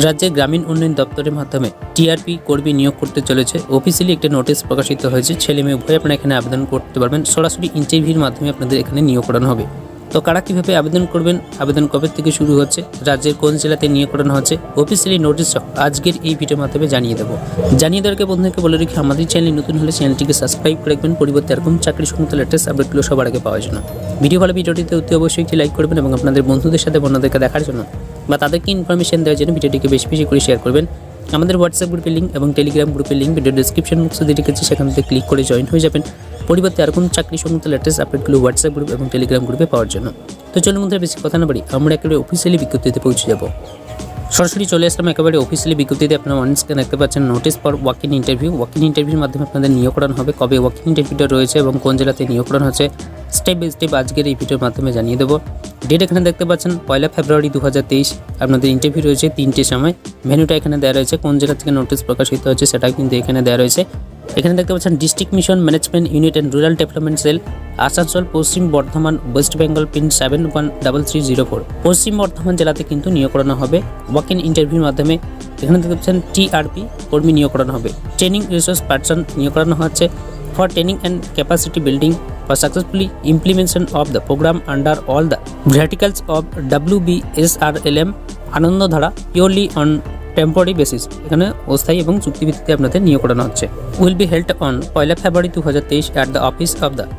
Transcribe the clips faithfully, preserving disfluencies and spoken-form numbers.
রাজ্যের গ্রামীণ উন্নয়ন দপ্তরের মাধ্যমে টিআরপি কর্মী নিয়োগ করতে চলেছে। অফিসিয়ালি একটা নোটিশ প্রকাশিত হয়েছে। ছেলে মেয়ে উভয় আপনারা এখানে আবেদন করতে পারবেন। সরাসরি ইন্টারভিউর মাধ্যমে আপনাদের এখানে নিয়োগ করানো হবে। তো কারা কীভাবে আবেদন করবেন, আবেদন কবে থেকে শুরু হচ্ছে, রাজ্যের কোন জেলাতে নিয়োগ করানো হচ্ছে, অফিসিয়ালি নোটিশ সহ আজকের এই ভিডিওর মাধ্যমে জানিয়ে দেবো। জানিয়ে দেওয়ার বন্ধুকে বলে রেখে আমাদের চ্যানেল নতুন হলে চ্যানেলটিকে সাবস্ক্রাইব করে রাখবেন, পরিবর্তে এরকম চাকরি সংক্রান্ত লেটেস্ট আপডেটগুলো সবার আগে পাওয়ার জন্য। ভিডিও ভালো ভিডিওটিতে অতি অবশ্যই একটি লাইক করবেন এবং আপনাদের বন্ধুদের সাথে বন্ধুদেরকে দেখার জন্য বা তাদেরকে ইনফরমেশন দেওয়ার জন্য ভিডিওটিকে বেশি বেশি করে শেয়ার করবেন। আমাদের হোয়াটসঅ্যাপ গ্রুপের লিঙ্ক এবং টেলিগ্রাম গ্রুপের লিঙ্ক ভিডিও ডিসক্রিপশন বক্সে দিয়ে রেখেছি, সেখান থেকে ক্লিক করে জয়েন হয়ে যাবেন। পরিবর্তে এরকম চাকরি সংক্রান্ত লেটেস্ট আপডেটগুলো হোয়াটসঅ্যাপ গ্রুপ এবং টেলিগ্রাম গ্রুপে পাওয়ার জন্য। তো চলুন মধ্যে বেশি কথা না বাড়ি আমরা একেবারে অফিসিয়ালি বিজ্ঞপ্তিতে পৌঁছে যাব। সরাসরি চলে আসলাম একেবারে অফিসিয়ালি বিজ্ঞপ্তিতে। আপনারা অন স্ক্রিনে দেখতে পাচ্ছেন notice for walk in interview. Walk in ইন্টারভিউর মাধ্যমে আপনাদের নিয়োগ করানো হবে। কবে ওয়াক ইন ইন্টারভিউটা রয়েছে এবং কোন জেলাতে নিয়োগ করানো হচ্ছে স্টেপ বাই স্টেপ আজকের এই ভিডিওর মাধ্যমে জানিয়ে দেবো। ডেট এখানে দেখতে পাচ্ছেন পয়লা ফেব্রুয়ারি দু হাজার তেইশ। আপনাদের ইন্টারভিউ রয়েছে তিনটের সময়। ভেন্যুটা এখানে দেওয়া রয়েছে, কোন জেলা থেকে নোটিস প্রকাশিত হচ্ছে সেটাও কিন্তু এখানে দেওয়া রয়েছে। এখানে দেখতে পাচ্ছেন district mission management unit and rural development cell, Asansol, Paschim Bardhaman, West Bengal, pin seven one double three zero four. Paschim Bardhaman জেলাতে কিন্তু নিয়োগ করানো হবে ওয়াক ইন ইন্টারভিউর মাধ্যমে। এখানে দেখতে পাচ্ছেন টিআরপি কর্মী নিয়োগ করানো হবে। ট্রেনিং রিসোর্স পার্সন নিয়োগ করানো হচ্ছে for training and capacity building for successfully implementation of the program under all the verticals of W B S R L M Anandadhara purely on temporary basis। এখানে অস্থায়ী এবং চুক্তিভিত্তিতে আপনাদের নিয়োগ করানো হচ্ছে। উইল বি হেল্ড অন পয়লা ফেব্রুয়ারি দু হাজার তেইশ at the office of the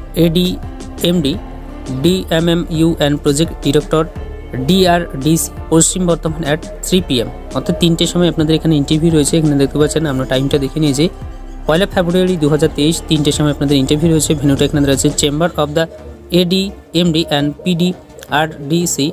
ADMD DMMU and project director DRDC Paschim Bardhaman at three P M. অর্থাৎ তিনটের সময় আপনাদের এখানে ইন্টারভিউ রয়েছে। এখানে দেখতে পাচ্ছেন আমরা টাইমটা দেখে নিয়েছি। পয়লা ফেব্রুয়ারি দু হাজার তেইশ তিনটের সময় আপনাদের ইন্টারভিউ রয়েছে। ভেন্যুটা এখানে রয়েছে chamber of the ADMD and PDRDC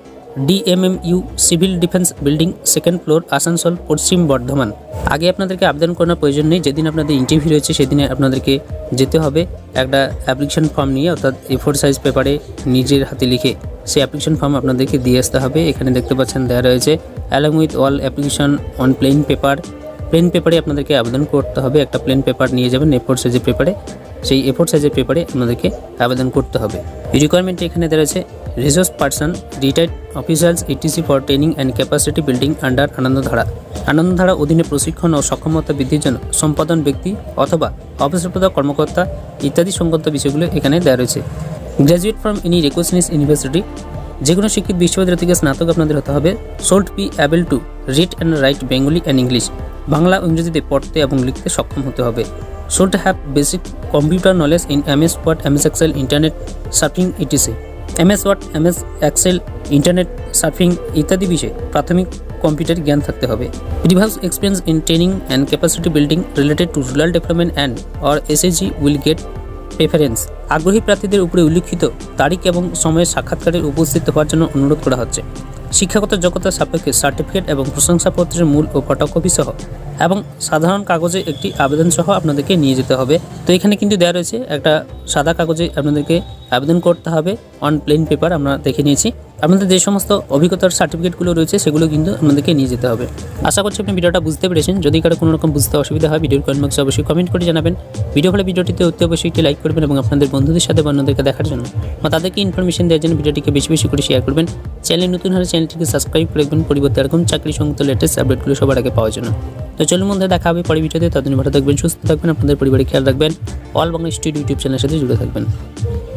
DMMU civil defence building, second floor, Asansol, Paschim Bardhaman. আগে আপনাদেরকে আবেদন করার প্রয়োজন নেই। যেদিন আপনাদের ইন্টারভিউ রয়েছে সেদিনে আপনাদেরকে যেতে হবে একটা অ্যাপ্লিকেশন ফর্ম নিয়ে, অর্থাৎ এ ফোর সাইজ পেপারে নিজের হাতে লিখে সেই অ্যাপ্লিকেশন ফর্ম আপনাদেরকে দিয়ে আসতে হবে। এখানে দেখতে পাচ্ছেন দেওয়া রয়েছে along with all application on plain paper. Plain পেপারে আপনাদেরকে আবেদন করতে হবে। একটা প্লেন পেপার নিয়ে যাবেন এ ফোর সাইজের পেপারে, সেই এ ফোর সাইজের পেপারে আপনাদেরকে আবেদন করতে হবে। রিকোয়ারমেন্টে এখানে দেওয়া রয়েছে resource person, retired officers ETC for training and capacity building under Anandadhara. Anandadhara অধীনে প্রশিক্ষণ ও সক্ষমতা বৃদ্ধির জন্য সম্পাদন ব্যক্তি অথবা অবসরপ্রাপ্ত কর্মকর্তা ইত্যাদি সংক্রান্ত বিষয়গুলো এখানে দেওয়া রয়েছে। Graduate from any recognised university, যে কোনো শিক্ষিত বিশ্ববিদ্যালয় থেকে স্নাতক আপনাদের হতে হবে। Should be able to read and write Bengali and English, Bangla ও ইংরেজিতে পড়তে এবং লিখতে সক্ষম হতে হবে। Should have basic computer knowledge in MS Word, MS Excel, internet surfing ETC. MS Word, MS Excel, internet surfing ইত্যাদি বিষয়ে প্রাথমিক কম্পিউটার জ্ঞান থাকতে হবে। Previous experience in training and capacity building related to rural development and or SSG will get preference. আগ্রহী প্রার্থীদের উপরে উল্লিখিত তারিখ এবং সময়ে সাক্ষাৎকারে উপস্থিত হওয়ার জন্য অনুরোধ করা হচ্ছে। শিক্ষাগত যোগ্যতা সাপেক্ষে সার্টিফিকেট এবং প্রশংসাপত্রের মূল ও ফটোকপি সহ এবং সাধারণ কাগজে একটি আবেদন সহ আপনাদেরকে নিয়ে যেতে হবে। তো এখানে কিন্তু দেওয়া রয়েছে একটা সাদা কাগজে আপনাদেরকে আবেদন করতে হবে অন প্লেন পেপার। আমরা দেখে নিয়েছি। আপনাদের যে সমস্ত অভিজ্ঞতার সার্টিফিকেটগুলো রয়েছে সেগুলো কিন্তু আপনাদেরকে নিয়ে যেতে হবে। আশা করছি আপনি ভিডিওটা বুঝতে পেরেছেন। যদি কারো কোনো রকম বুঝতে অসুবিধা হয় ভিডিওর কমেন্ট বক্সে অবশ্যই কমেন্ট করে জানাবেন। ভিডিও হলে ভিডিওটিতে অতি অবশ্যই একটি লাইক করবেন এবং আপনাদের বন্ধুদের সাথে বন্ধুদেরকে দেখার জন্য বা তাদেরকে ইনফরমেশন দেওয়ার জন্য ভিডিওটিকে বেশি বেশি করে শেয়ার করবেন। চ্যানেল নতুন হলে চ্যানেলটিকে সাবস্ক্রাইব করে রাখবেন, পরিবর্তে এরকম চাকরি সংক্রান্ত লেটেস্ট আপডেটগুলো সবার আগে পাওয়ার জন্য। তো চলুন মধ্যে দেখা হবে পরের ভিডিওতে। ততদিন ভালো থাকবেন, সুস্থ থাকবেন, আপনাদের পরিবারে খেয়াল রাখবেন। অল বাংলা স্টুডিও ইউটিউব চ্যানেলের সাথে জুড়ে থাকবেন।